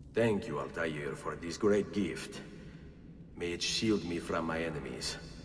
Thank you, Altair, for this great gift. May it shield me from my enemies.